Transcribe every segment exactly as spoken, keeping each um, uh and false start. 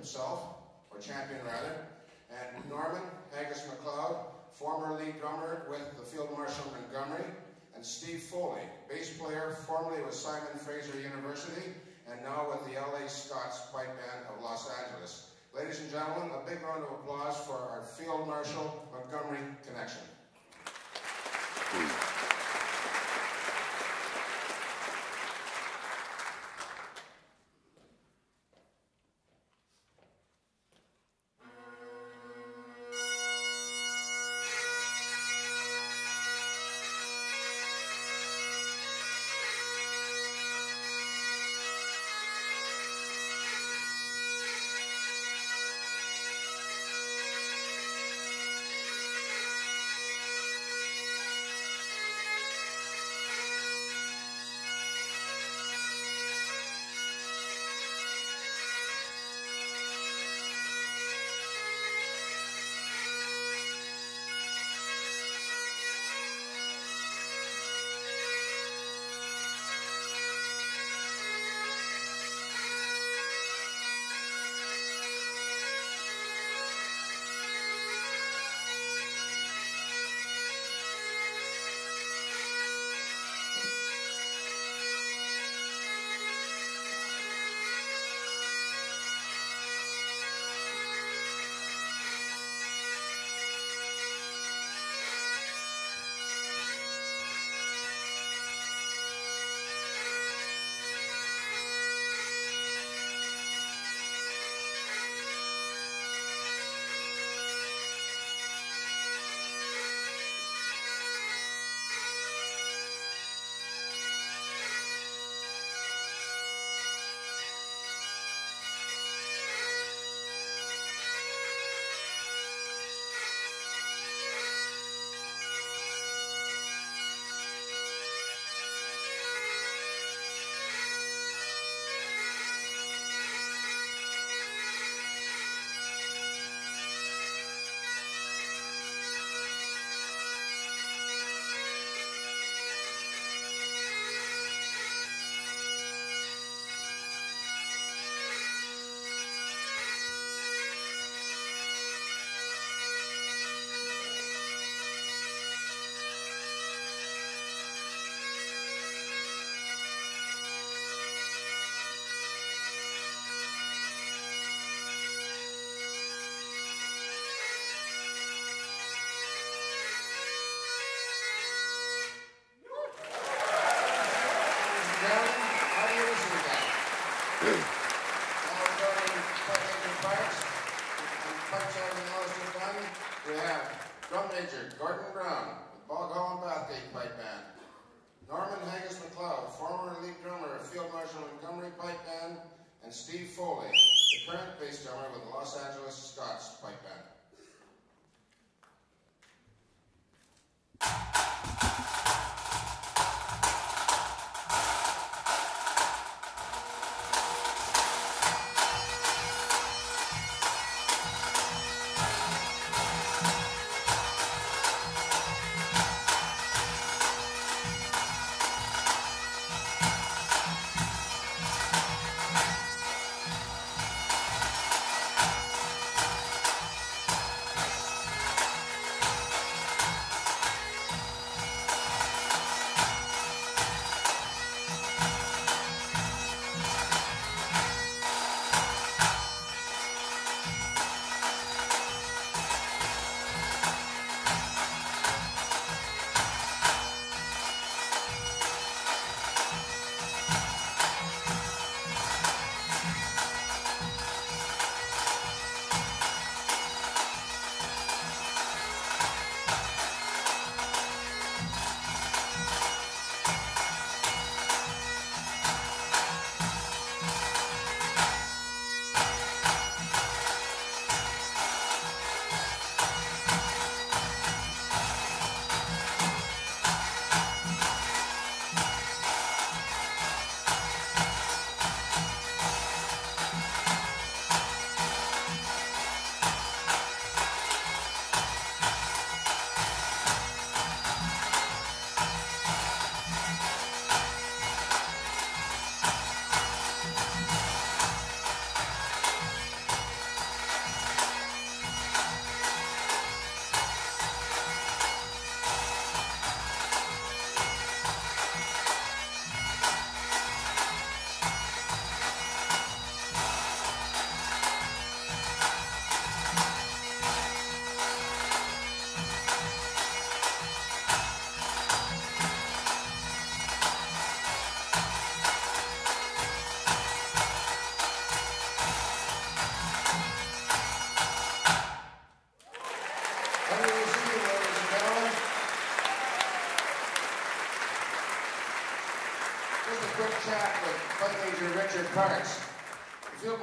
himself, or champion rather, and Norman Haggis McLeod, former lead drummer with the Field Marshal Montgomery, and Steve Foley, bass player formerly with Simon Fraser University, and now with the L A Scots Pipe Band of Los Angeles. Ladies and gentlemen, a big round of applause for our Field Marshal Montgomery connection. We have Drum Major Gordon Brown with Bog Hall and Bathgate Pipe Band. Norman Haggis McLeod, former lead drummer of Field Marshal Montgomery Pipe Band, and Steve Foley, the current bass drummer with the Los Angeles Scots Pipe Band.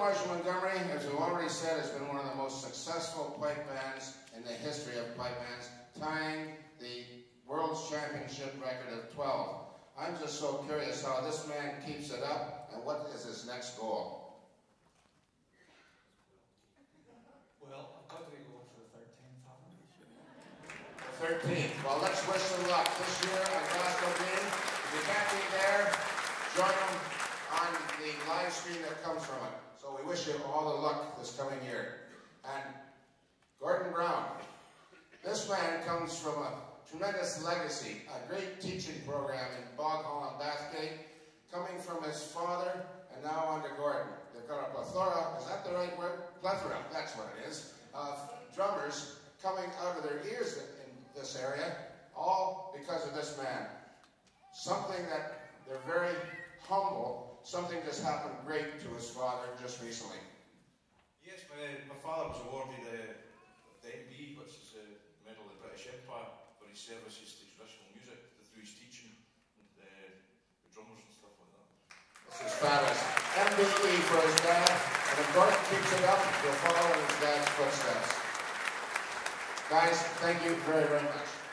Marshall Montgomery, as we've already said, has been one of the most successful pipe bands in the history of pipe bands, tying the World's Championship record of twelve. I'm just so curious how this man keeps it up, and what is his next goal? Well, I've got to be going for the thirteenth, haven't I? thirteenth. Well, let's wish them luck this year on Glasgow Green. If you can't be there, join them on the live stream that comes from it. So we wish you all the luck this coming year. And Gordon Brown, this man comes from a tremendous legacy, a great teaching program in Boghall and Bathgate, coming from his father and now on to Gordon. They've got a plethora, is that the right word? Plethora, that's what it is, of drummers coming out of their ears in this area, all because of this man. Something that they're very humble, something just happened great to his father just recently. Yes, my, my father was awarded uh, the M B, which is a Medal of the British Empire, for his services to traditional music, through his teaching and uh, the drummers and stuff like that. This is fabulous. M B E for his dad, and if Gordon keeps it up, he'll follow in his dad's footsteps. Guys, thank you very, very much.